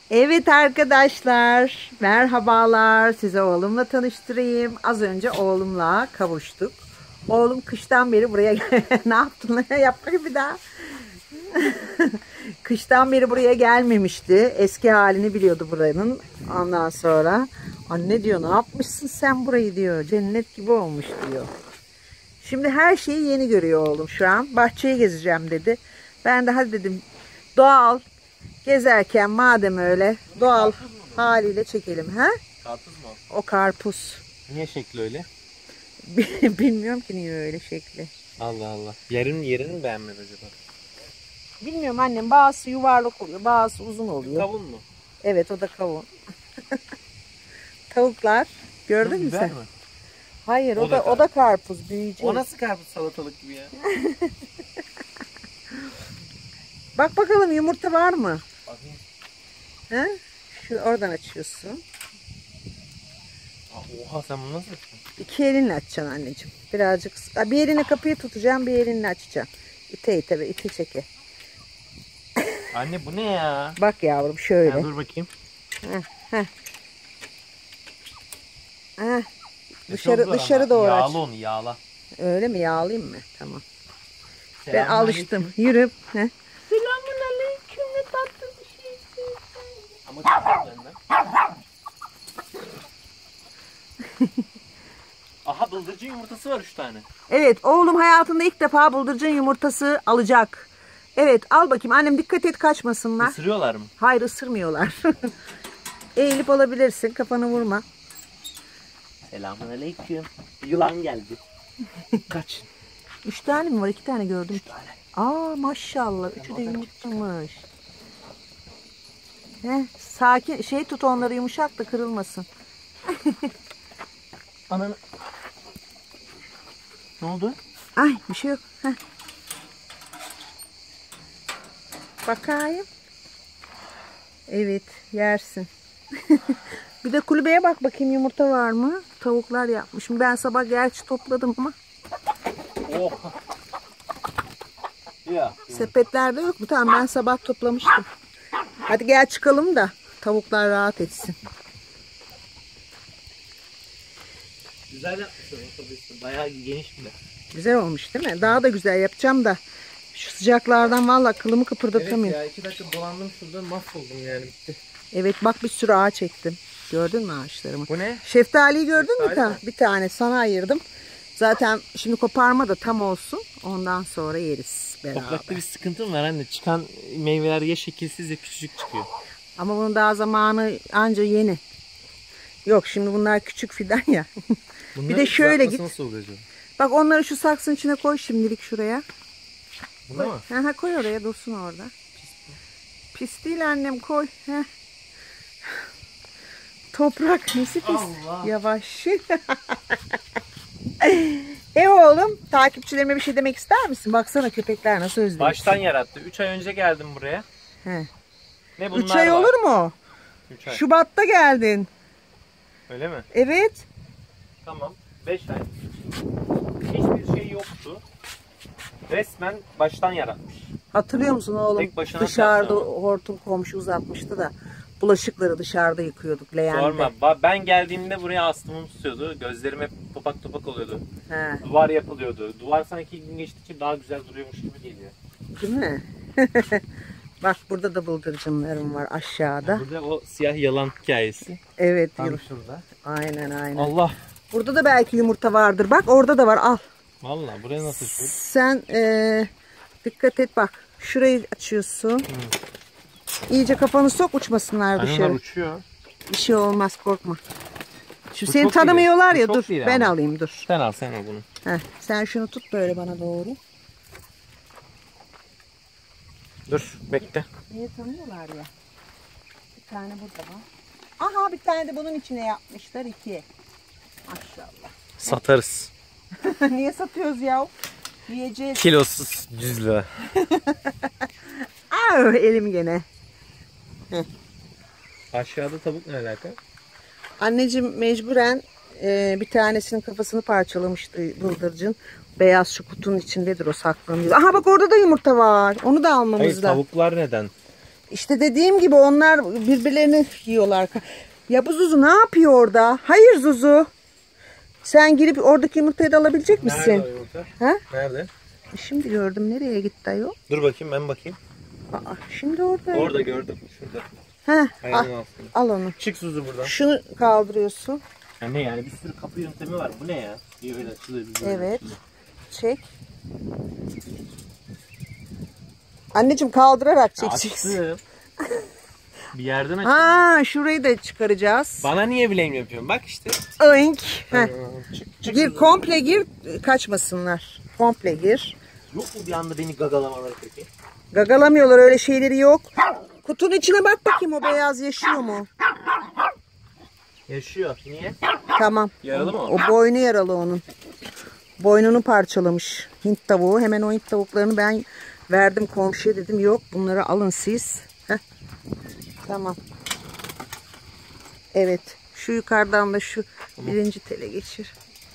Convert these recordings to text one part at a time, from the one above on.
Evet arkadaşlar, merhabalar. Size oğlumla tanıştırayım. Az önce oğlumla kavuştuk. Oğlum kıştan beri buraya ne yaptın? Yapma bir daha. Kıştan beri buraya gelmemişti. Eski halini biliyordu buranın. Ondan sonra anne diyor, ne yapmışsın sen burayı diyor. Cennet gibi olmuş diyor. Şimdi her şeyi yeni görüyor oğlum şu an. Bahçeyi gezeceğim dedi. Ben de hadi dedim, doğal gezerken madem öyle doğal haliyle çekelim. Ha? Karpuz mu? O karpuz. Niye şekli öyle? Bilmiyorum ki niye öyle şekli. Allah Allah. Yerini mi beğenmedin acaba? Bilmiyorum annem, bazısı yuvarlak oluyor, bazısı uzun oluyor. Kavun mu? Evet, o da kavun. Tavuklar gördün mü sen? Mi? Hayır, o da karpuz, büyüyecek. O nasıl karpuz, salatalık gibi ya? Bak bakalım, yumurta var mı? Bakayım. Ha? Şu oradan açıyorsun. Oha, sen bunu nasıl yapıyorsun? İki elinle açacaksın anneciğim. Birazcık. Bir eline kapıyı tutacağım, bir elinle açacağım. İte ite çeke. Anne bu ne ya? Bak yavrum şöyle. Ha, dur bakayım. Heh. Dışarı doğru aç. Yağla onu, yağla. Öyle mi? Yağlayayım mı? Tamam. Ben Selamünaleyküm. alıştım. Yürü. Selamünaleyküm, ne tatlı bir şeysin. Ama çok benden. Aha, bıldırcın yumurtası var 3 tane. Evet, oğlum hayatında ilk defa bıldırcın yumurtası alacak. Evet, al bakayım. Annem dikkat et, kaçmasınlar. Isırıyorlar mı? Hayır, ısırmıyorlar. Eğilip alabilirsin. Kafanı vurma. Selamünaleyküm. Yılan geldi. Kaç. 3 tane mi var? 2 tane gördüm. 3 tane. Aa maşallah. Üçü de yumurtlamış. Sakin tut onları, yumuşak da kırılmasın. Ananı. Ne oldu? Ay bir şey yok. Bakayım. Evet, yersin. Bir de kulübeye bak bakayım, yumurta var mı? Tavuklar yapmışım. Ben sabah gerçi topladım ama. Oha. Ya. Sepetlerde yok mu? Tamam, ben sabah toplamıştım. Hadi gel çıkalım da tavuklar rahat etsin. Güzel yapmışsın otobüsü. Bayağı geniş bile. Güzel olmuş değil mi? Daha da güzel yapacağım da şu sıcaklardan vallahi kılımı kıpırdatamıyorum. Evet ya, 2 dakika dolandım şurada, mahvoldum yani, bitti. Evet bak, bir sürü ağaç ektim. Gördün mü ağaçlarımı? Bu ne? Şeftaliyi gördün mü? Şeftali mi? Bir tane sana ayırdım. Zaten şimdi koparma da tam olsun. Ondan sonra yeriz beraber. Toprakta bir sıkıntım var anne. Çıkan meyveler ya şekilsiz ya küçücük çıkıyor. Ama bunun daha zamanı anca yeni. Yok, şimdi bunlar küçük fidan ya. Bir de şöyle git. Nasıl oluyor acaba? Bak, onları şu saksının içine koy şimdilik şuraya. Buna mı? Koy oraya, dursun orada. Pis değil annem, koy. Toprak nesi pis. Allah. Yavaş. Oğlum, takipçilerime bir şey demek ister misin? Baksana köpekler nasıl özlemiş. Baştan yarattı. 3 ay önce geldim buraya. He. Ne bunlar 3 ay var? olur mu? 3 ay. Şubat'ta geldin. Öyle mi? Evet. Tamam. 5 ay. Hiçbir şey yoktu. Resmen baştan yaratmış. Hatırlıyor musun oğlum? Tek başına Dışarıda yaptı hortum komşu uzatmıştı da bulaşıkları dışarıda yıkıyorduk leğende. Sorma. Ben geldiğimde buraya astımım tutuyordu. Gözlerim hep topak topak oluyordu. He. Duvar yapılıyordu. Duvar sanki gün geçtikçe daha güzel duruyormuş gibi geliyor. Değil mi? Bak, burada da bıldırcınlarım var aşağıda. Burada o siyah yalan hikayesi. Evet. Tam şurada. Aynen. Allah. Burada da belki yumurta vardır. Bak, orada da var, al. Vallahi buraya nasıl şu? Sen dikkat et bak. Şurayı açıyorsun. İyice kafanı sok, uçmasınlar Onlar dışarı. uçuyor. Bir şey olmaz, korkma. Şu Bu seni çok tanımıyorlar iri. ya, Bu dur. çok iri Ben ama. alayım, dur. Sen al bunu. Sen şunu tut böyle bana doğru. Dur bekle. Niye tanıyorlar ya? Bir tane burada var. Aha, bir tane de bunun içine yapmışlar, 2. Maşallah. Satarız. Niye satıyoruz ya? Yiyeceğiz. Kilosuz 100 lira. Elim gene. Aşağıda tavuk ne alaka? Anneciğim mecburen bir tanesinin kafasını parçalamıştı bıldırcın. Beyaz şu kutunun içindedir, o saklanıyor. Aha bak, orada da yumurta var. Onu da almamız Hayır, lazım. tavuklar neden? İşte dediğim gibi onlar birbirlerini yiyorlar. Ya bu Zuzu ne yapıyor orada? Hayır Zuzu. Sen girip oradaki yumurtayı da alabilecek misin? Nerede o yumurta? Ha? Nerede? Şimdi gördüm. Nereye gitti ayol? Dur bakayım, ben bakayım. Aa, şimdi orada. Orada gördüm. Şurada. Ha, Ayağının altında. al onu. Çık Zuzu buradan. Şunu kaldırıyorsun. Ya ne yani, bir sürü kapı yöntemi var. Bu ne ya? Bir böyle açılıyor. Bir böyle Evet. açılıyor. Çek. Anneciğim kaldırarak çekeceksin. Açtım. Bir yerden açtım. Ha, şurayı da çıkaracağız. Bana niye blame yapıyorsun? Bak işte. Oink. Heh. Çık Gir, Zuzu. komple gir, kaçmasınlar. Komple gir. Yok mu bir anda beni gagalamaları peki? Gagalamıyorlar, öyle şeyleri yok. Kutunun içine bak bakayım, o beyaz yaşıyor mu? Yaşıyor. Niye? Tamam. Yaralı mı o? O boynu yaralı onun. Boynunu parçalamış Hint tavuğu. Hemen o Hint tavuklarını ben verdim komşuya, dedim yok bunları alın siz. Heh. Tamam. Evet. Şu yukarıdan da şu birinci tele geçir.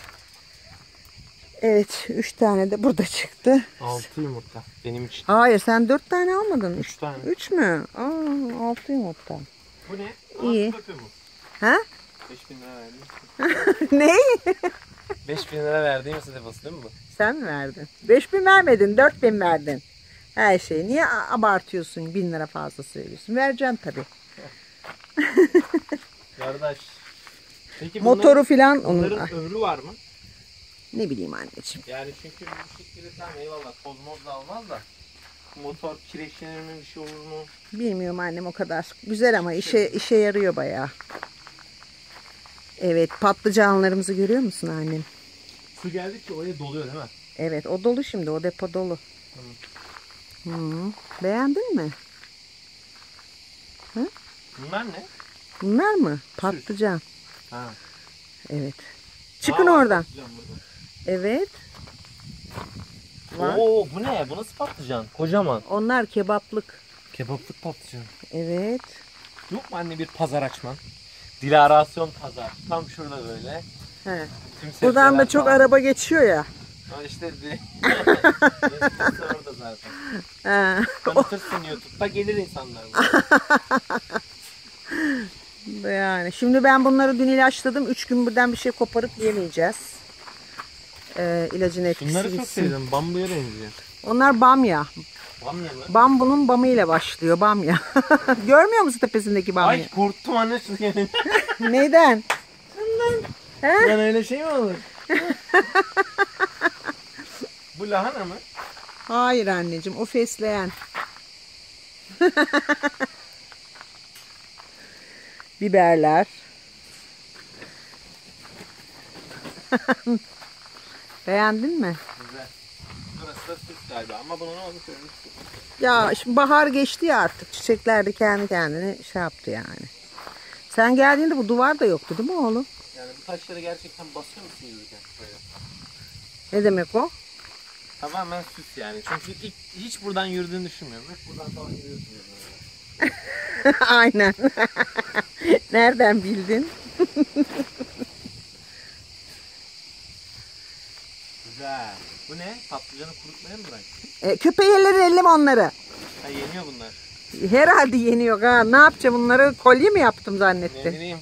Evet. 3 tane de burada çıktı. 6 yumurta. Benim için. Hayır, sen 4 tane almadın. 3 tane. 3 mü? Aa, 6 yumurta. Bu ne? İyi. Mu? Ha? 5000 lira verdim. Ne? 5000 lira verdiğim deposu değil mi bu? Sen mi verdin? 5000 vermedin, 4000 verdin. Her şeyi. Niye abartıyorsun? 1000 lira fazla söylüyorsun. Vereceksin tabii. Kardeş. Peki Motoru filan onun. bunların ömrü var mı? Ne bileyim anneciğim. Yani çünkü bu şekilde tamam eyvallah toz moz da almaz da motor kireçlenir mi, bir şey olur mu? Bilmiyorum annem, o kadar. Güzel ama işe yarıyor bayağı. Evet, patlıcanlarımızı görüyor musun annem? Su geldikçe oraya doluyor değil mi? Evet, o dolu şimdi, o depo dolu. Hı. Beğendin mi? Hı? Bunlar ne? Bunlar mı? Patlıcan. Ha. Evet. Çıkın Aa, oradan. patlıcan burada. Evet. Var. Oo, bu ne? Bu nasıl patlıcan? Kocaman. Onlar kebaplık. Kebaplık patlıcan. Evet. Yok mu anne bir pazar açman? Dilarasyon pazar. Tam şurada böyle. He. Tüm Buradan da sebzeler çok falan. araba geçiyor ya. Ha işte orada zaten. He. Tanıtırsın YouTube'da, gelir insanlar. Yani şimdi ben bunları dün ilaçladım. 3 gün birden bir şey koparıp yemeyeceğiz. İlacın etkisi Bunları çok gitsin. sevdim. Bambuya benziyor. Onlar bamya. Bamya mı? Bambunun bamıyla başlıyor bamya. Görmüyor musun tepesindeki bamya? Ay korktum anne şunu yemin. Neyden? He? Lan öyle şey mi olur? Bu lahana mı? Hayır anneciğim, o fesleğen. Biberler. Beğendin mi? Güzel. Burası da süs galiba ama bunun olmuş öyle. Ya şimdi bahar geçti ya artık. Çiçekler de kendi kendine şey yaptı yani. Sen geldiğinde bu duvar da yoktu değil mi oğlum? Yani bu taşları gerçekten basıyor musun yürürken böyle? Ne demek o? Tamamen süs yani. Çünkü hiç buradan yürüdüğünü düşünmüyorum. Hep buradan falan yürüyorsun. Aynen. Nereden bildin? Güzel. Bu ne? Patlıcanı kurutmaya mı bıraktın? Köpeğleri elleme onları. Ha, yeniyor bunlar. Herhalde yeniyor ha. Ne yapacağım bunları? Kolye mi yaptım Ne zannettin? bileyim.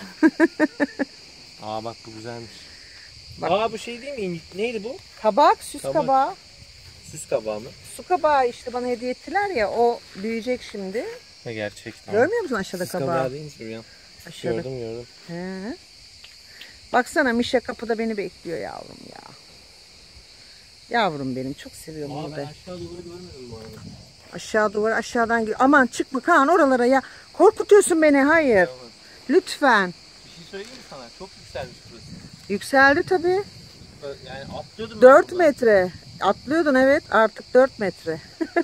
Aa bak bu güzelmiş. Bak. Aa bu şey değil mi? Neydi bu? Kabak, süs Kabak. kabağı. Süs kabağı mı? Su kabağı işte bana hediye ettiler ya, o büyüyecek şimdi. Ha gerçekten. Görmüyor musun aşağıda Süs kabağı? kabağı değil mi Süryan? Aşağıda. Gördüm. He. Baksana Mişa kapıda beni bekliyor yavrum ya. Yavrum benim, çok seviyorum onu Aa ben da. aşağı duvarı görmedim bu arada. Aşağı duvar, aşağıdan gir. Aman çıkma Kaan oralara ya. Korkutuyorsun beni, hayır. Lütfen. Bir şey söyleyeyim mi sana? Çok yükselmiş burası. Yükseldi tabii. Yani atlıyordum. 4 metre. Atlıyordun evet, artık 4 metre.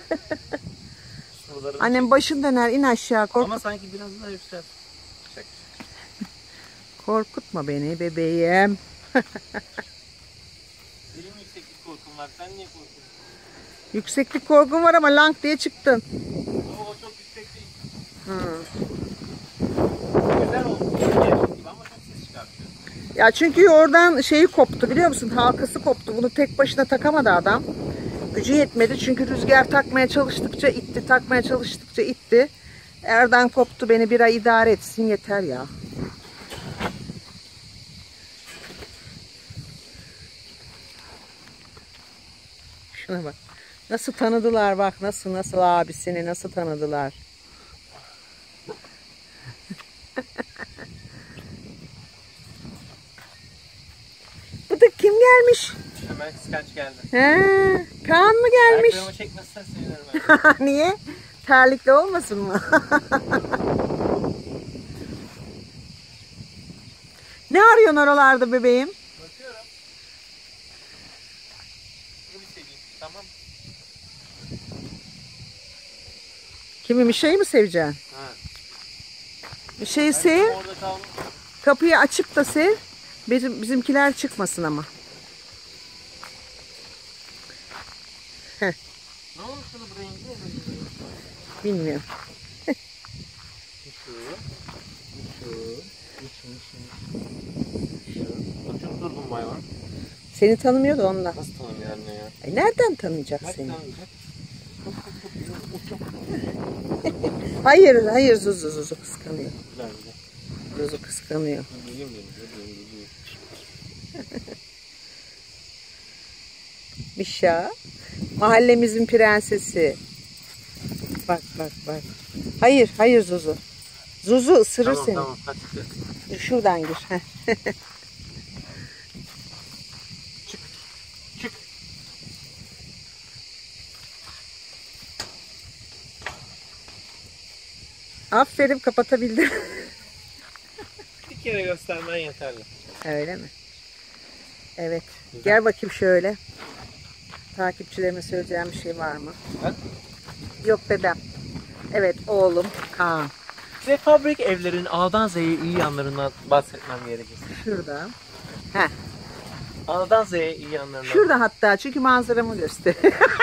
Annem başın döner, in aşağı, korkut. Ama sanki biraz daha yüksel. Çek. Korkutma beni bebeğim. Benim yükseklik korkum var. Sen niye korkuyorsun? Yükseklik korkun var ama lank diye çıktın. O çok yüksek değil. Hı. Güzel oldu. Gibi ama çok ses çıkartıyor. Ya çünkü oradan şeyi koptu biliyor musun? Halkası koptu. Bunu tek başına takamadı adam. Gücü yetmedi çünkü rüzgar takmaya çalıştıkça itti, takmaya çalıştıkça itti. Erden koptu, beni bir ay idare etsin yeter ya. Şuna bak. Nasıl tanıdılar bak, nasıl abisini nasıl tanıdılar. Bıdık kim gelmiş? Hemen kıskanç geldi. He, Kaan mı gelmiş? Ayaklarımı çekmezsen sevinirim ben. Niye? Terlikli olmasın mı? Ne arıyorsun oralarda bebeğim? Bakıyorum. Bunu bir seveyim. Tamam. Kimi bir şey mi seveceksin? Ha. Bir şeyi sev. Orada kalmış. Kapıyı açıp da sev. Bizimkiler çıkmasın ama. Ne olmuş şunu buraya ince? Bilmiyorum. Çok durgun bu hayvan. Seni tanımıyordu ondan. Nasıl tanımıyor anne ya? Nereden tanıyacak Nasıl seni? tanıyacak? Hayır Zuzu kıskanıyor. Güzel güzel. Zuzu kıskanıyor. Duyayım benim. Mişa. Mahallemizin prensesi. Bak. Hayır Zuzu. Zuzu ısırır seni. Tamam hadi. Şuradan gir. Çık. Aferin, kapatabildim. Bir kere göstermen yeterli. Öyle mi? Evet. Gel bakayım şöyle. Takipçilerime söyleyeceğim bir şey var mı? Ha? Yok bebem. Evet oğlum Kaan. Size fabrik evlerin A'dan Z'ye iyi yanlarından bahsetmem gerekir. Şurada. Heh. A'dan Z'ye iyi yanlarından. Şurada hatta, çünkü manzaramı göster.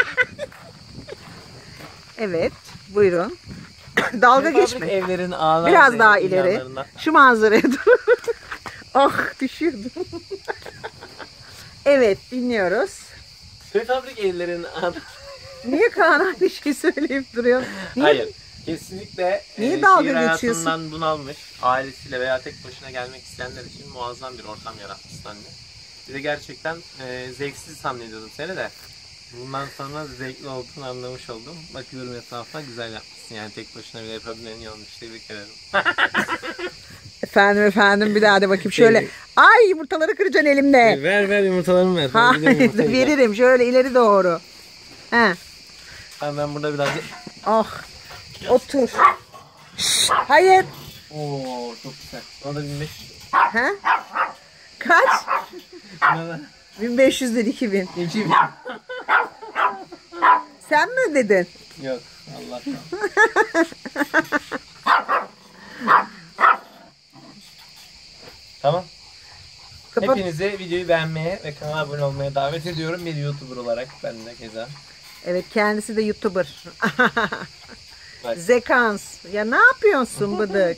Evet. Buyurun. Dalga Size geçme. fabrik evlerin A'dan Biraz Z'ye daha iyi ileri. yanlarından. Şu manzaraya dur. Ah, düşüyordum. Evet, dinliyoruz. Size fabrik evlerin A'dan... Niye Kaan aynı şeyi söyleyip duruyor? Niye? Hayır. Kesinlikle Niye dalga şehir geçiyorsun? hayatından bunalmış, ailesiyle veya tek başına gelmek isteyenler için muazzam bir ortam yaratmışsın anne. Bir de gerçekten zevksiz zannediyordum seni de. Bundan sonra zevkli olduğunu anlamış oldum. Bakıyorum etrafına, güzel yapmışsın. Yani tek başına bile yapabilen iyi olmuş. Tebrik ederim. Efendim bir daha de bakayım şöyle. Ay, yumurtaları kıracaksın elimde. Ver yumurtalarımı ver. Hayır, veririm şöyle ileri doğru. He. Ben burada biraz... Ah. Otur. Şşt, hayır. Oo çok güzel. Ona da 1500. Ha? Kaç? Ona da 1500 değil, 2000. 2000. Sen mi ödedin? Yok Allah'tan. Tamam. Kapat. Hepinizi videoyu beğenmeye ve kanala abone olmaya davet ediyorum. Bir YouTuber olarak ben de keza. Evet, kendisi de YouTuber. Bak. Zekans. Ya ne yapıyorsun bıdık?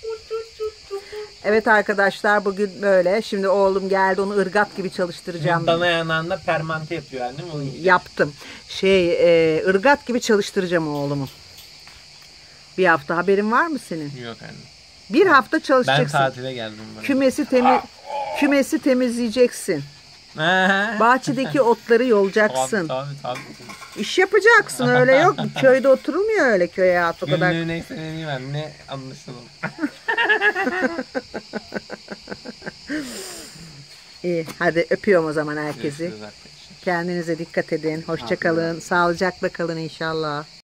Evet arkadaşlar, bugün böyle. Şimdi oğlum geldi, onu ırgat gibi çalıştıracağım. Dana yanağında permante yapıyor annem. Onu Yaptım. Irgat gibi çalıştıracağım oğlumu. Bir hafta haberin var mı senin? Yok anne. Bir hafta Ben çalışacaksın. tatile geldim. Kümesi temizleyeceksin. Bahçedeki Bahçedeki otları yolacaksın. Tabii. İş yapacaksın, öyle yok. Köyde oturulmuyor öyle, köy hayatı o kadar. Günlüğü neyse ne diyeyim anne, anlaşılır. İyi, hadi öpüyorum o zaman herkesi. Görüşürüz arkadaşlar. Kendinize dikkat edin. Hoşça kalın. Sağlıcakla kalın inşallah.